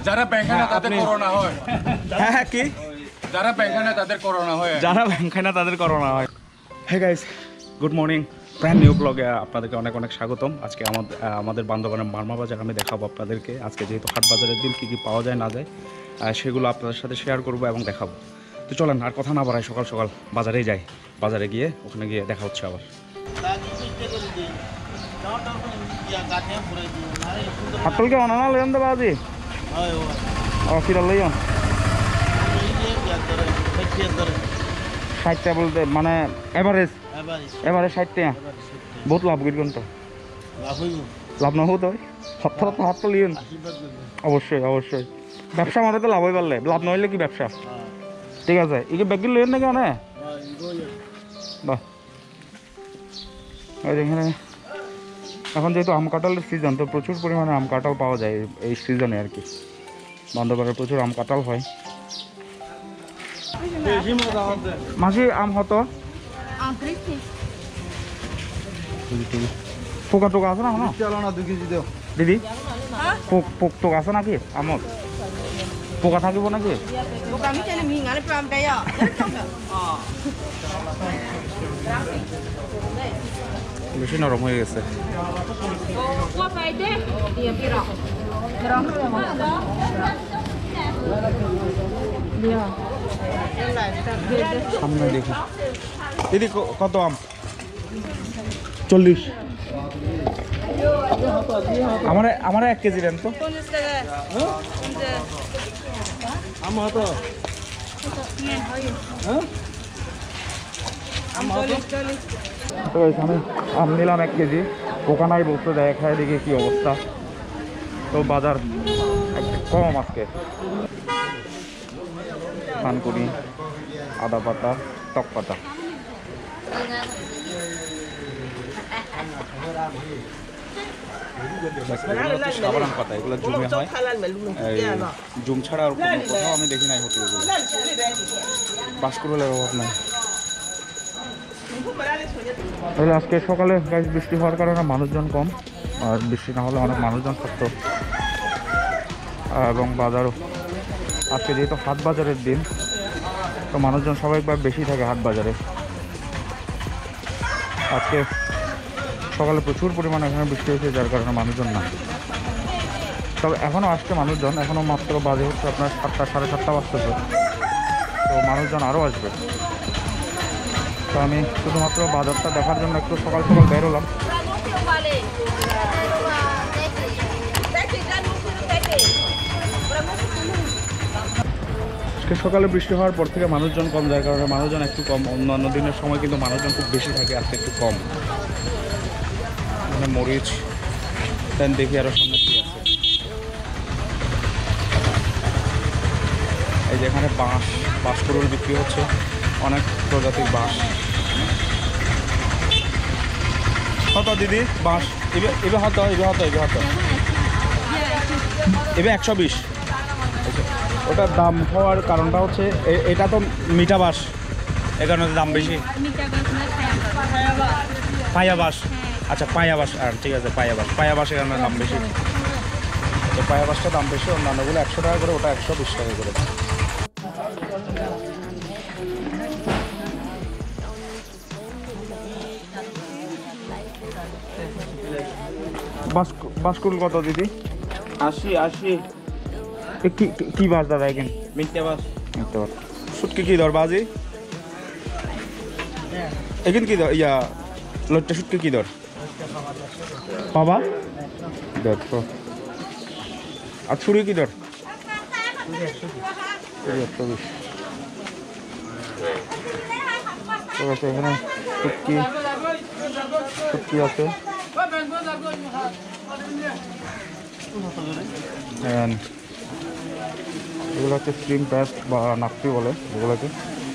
যারা ব্যাংক খায় না তাদের করোনা হয়। হ্যাঁ কি? যারা ব্যাংক খায় না তাদের করোনা হয়। যারা ব্যাংক খায় না তাদের করোনা হয়। Hey guys, good morning. Brand new ব্লগে আপনাদেরকে অনেক অনেক স্বাগতম। আজকে আমাদের বান্দরবানের মারমা বাজার আমি দেখাবো আপনাদেরকে। আজকে যেহেতু হাট বাজারের দিন কী কী পাওয়া যায় না যায় সেগুলো আপনাদের সাথে শেয়ার করবো এবং দেখাবো। তো চলেন আর কথা না বাড়াই, সকাল সকাল বাজারেই যাই। বাজারে গিয়ে ওখানে গিয়ে দেখা হচ্ছে আবার। আপেল কে অনানা লেন দেবা আজি কিরা লইন 60 টা বলতে মানে এভারেজ 60 টাকা বহুত লাভ করি কিন্তু লাভ না হতো সত্তর তো হাত তো লিয়েন অবশ্যই অবশ্যই ব্যবসা মানে তো লাভ হয়ে পারলে লাভ নইলে কি ব্যবসা ঠিক আছে একে ব্যাগি লইন নাকি অনে বাহ এখানে এখন যেহেতু আম কাঁঠালের সিজন তো প্রচুর পরিমাণে আম কাঁঠাল পাওয়া যায় এই সিজনে আর কি। বান্দরবানে প্রচুর আম কাঁঠাল হয়। মাসি আম হতো পোকা টোকা আছে না দিদি পোক টোক আছে নাকি আমত পোকা থাকিব নাকি বেশি নরম হয়ে গেছে। সামনে দেখি দিদি কত আম 40 আমার 1 কেজি দেন তো তো এখানে আম নিলাম 1 কেজি পোকা নাই বলতে দেখায় দেখি কি অবস্থা। তো বাজার একটু কম আজকে। পানকুড়ি আদা পাতা টক পাতা সাবান পাতা এগুলো জুমে হয় জুম ছাড়া আর কোথাও আমি দেখি নাই হোটেল বাসকুড়ের অভাব নাই। তাহলে আজকে সকালে গাছ বৃষ্টি হওয়ার কারণে মানুষজন কম আর বৃষ্টি না হলে অনেক মানুষজন থাকতো এবং বাজারও আজকে যেহেতু হাট বাজারের দিন তো মানুষজন স্বাভাবিকভাবে বেশি থাকে হাট বাজারে। আজকে সকালে প্রচুর পরিমাণে এখানে বৃষ্টি হয়েছে যার কারণে মানুষজন না, তবে এখনও আসছে মানুষজন। এখনও মাত্র বাজে হচ্ছে আপনার 7টা 7:30 বাজতেছে, তো মানুষজন আরও আসবে। তো আমি শুধুমাত্র বাজারটা দেখার জন্য একটু সকাল সকাল বেরোলাম। আজকে সকালে বৃষ্টি হওয়ার পর থেকে মানুষজন কম, যার কারণে মানুষজন একটু কম। অন্যান্য দিনের সময় কিন্তু মানুষজন খুব বেশি থাকে, আজকে একটু কম। মানে মরিচ দেন দেখি আরও সামনে কি আছে। এই যে এখানে বাঁশ কুড়ুল বিক্রি হচ্ছে, অনেক প্রজাতির বাঁশ। কত দিদি বাঁশ এবে হতো 120। ওটার দাম হওয়ার কারণটা হচ্ছে এটা তো মিঠা বাঁশ, এ কারণে দাম বেশি। পায়া বাঁশ, আচ্ছা পায়া বাঁশ, আর ঠিক আছে পায়া বাঁশ এর কারণে দাম বেশি। তো পায়া বাঁশটা দাম বেশি, অন্যান্যগুলো 100 টাকা করে, ওটা 120 টাকা করে। বাঁশকুড়ুল কত দিদি? 80। কি বাস দাদা এখানে? মিথ্যা বাস। শুটকি কি দর বাজি এখানে কি দর? ইয়া লটটা শুটকি কি দর বাবা? আর ছুরি কি দর? 120। ঠিক আছে, এখানে শুটকি আছে। এগুলো হচ্ছে স্ট্রিং প্যাস বা নাকটি বলে এগুলোকে।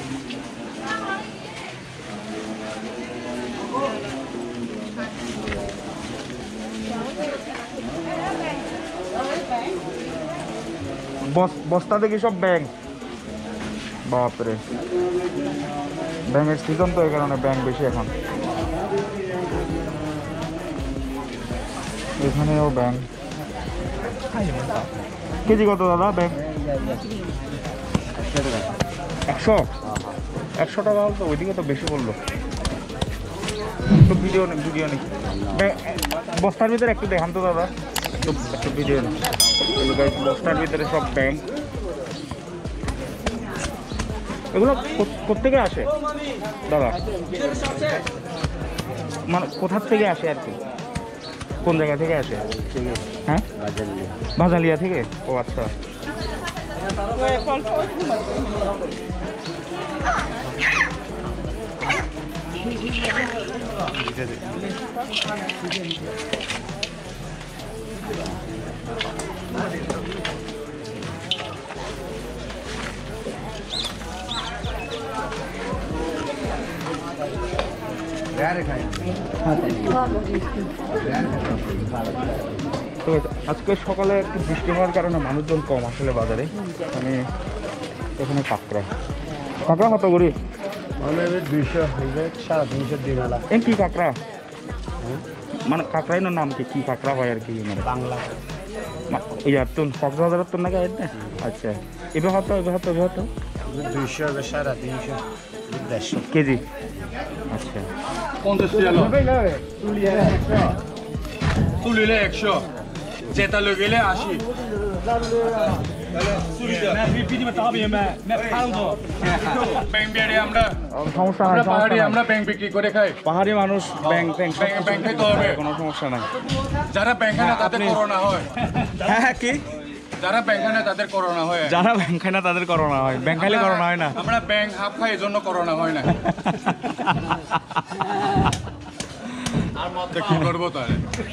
বস্তা দেখি সব ব্যাং, বাপরে ব্যাঙের সিজন তো এই কারণে ব্যাং বেশি এখন। এখানেও ব্যাং কেজি কত দাদা ব্যাগ? 100 100 টাকা তো ওইদিকে তো বেশি বললো। একটু ভিডিও নেই বস্তার ভিতরে একটু দেখান তো দাদা, একটু ভিডিও নেই। বস্তার ভিতরে সব ব্যাগ, এগুলো কোত্থেকে আসে দাদা? মানে কোথার থেকে আসে আর কি, কোন জায়গা থেকে আসে? হ্যাঁ, বাজালিয়া থেকে। ও আচ্ছা। তো আজকে সকালে একটু বৃষ্টি হওয়ার কারণে মানুষজন কম আসলে বাজারে। আমি এখানে কাঁকড়া কত করি? 200 350 দিন আলা এ কি কাঁকড়া? মানে কাঁকড়াই না নাম কি কাঁকড়া হয় আর কি? মানে বাংলা ইয়ার তো কক্সবাজারের তো নাকি না? আচ্ছা, এবার হতো 200 350 150 কেজি। আচ্ছা, 50 তুলিলে 100, যেটা লই গেলে 80। আমরা সমস্যা নাই, পাহাড়ি, আমরা ব্যাংক বিক্রি করে খাই। পাহাড়ি মানুষ ব্যাংক ব্যাংক খাইতে হবে, কোনো সমস্যা নাই। যারা ব্যাংক খায় না তাদের করোনা হয়। হ্যাঁ, কি যারা ব্যাংক খায় না তাদের করোনা হয়। যারা ব্যাংক খায় না তাদের করোনা হয়, ব্যাংক খাইলে করোনা হয় না। আমরা ব্যাংক হাফ খাই, এজন্য করোনা হয় না। কি করবো তাহলে?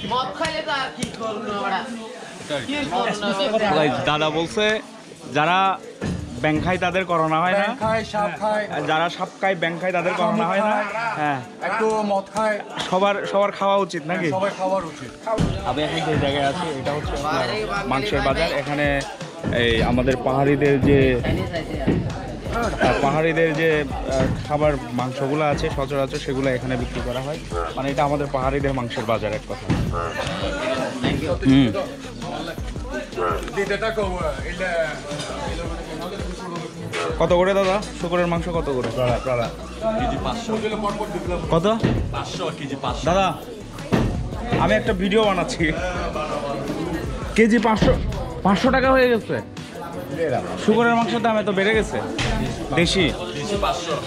দাদা বলছে যারা ব্যাংক খায় তাদের করোনা হয় না, ব্যাংক খায়, সাপ খায়, আর যারা সাপ খায় ব্যাংক খায় তাদের করোনা হয় না। হ্যাঁ, একটু মদ খায়, সবার খাওয়া উচিত নাকি? সবাই খাওয়ার উচিত। আমি এখন যে জায়গায় আছি এটা হচ্ছে আপনার মাংসের বাজার। এখানে এই আমাদের পাহাড়িদের যে খাবার মাংসগুলো আছে সচরাচর সেগুলো এখানে বিক্রি করা হয়। মানে এটা আমাদের পাহাড়িদের মাংসের বাজার এক কথা। কত করে দাদা শুকরের মাংস? কত করে কত? 500 কেজি 500। দাদা আমি একটা ভিডিও বানাচ্ছি, কেজি 500 টাকা হয়ে গেছে। শুকরের মাংসের দাম এত বেড়ে গেছে, দেশি 500।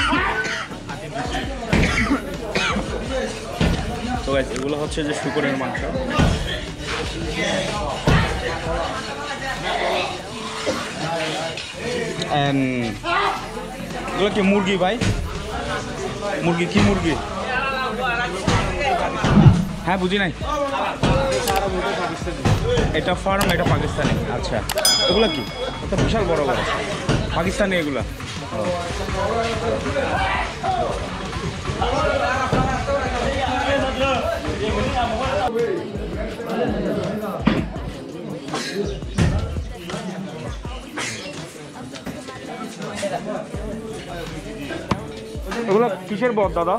তো গাইস এগুলো হচ্ছে যে শুকরের মাংস। এগুলো কি মুরগি ভাই? মুরগি কি মুরগি? হ্যাঁ, বুঝি নাই। এটা ফার্ম, এটা পাকিস্তানি। আচ্ছা, এগুলো কি? এটা বিশাল বড় বড় পাকিস্তানি এগুলা। এগুলো কিসের বদ দাদা?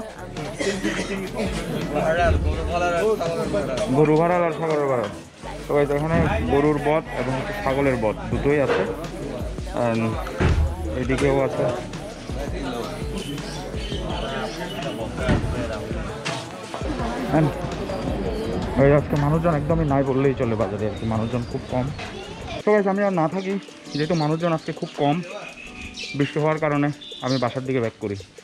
গরু ভাড়াল আর ছাগলের ভাড়াল। তো এখানে গরুর বদ এবং ছাগলের বদ দুটোই আছে, এদিকেও আছে। আজকে মানুষজন একদমই নাই বললেই চলে বাজারে আর কি, মানুষজন খুব কম। তো আমি আর না থাকি, যেহেতু মানুষজন আজকে খুব কম, বৃষ্টি হওয়ার কারণে আমি বাসার দিকে ব্যাক করি।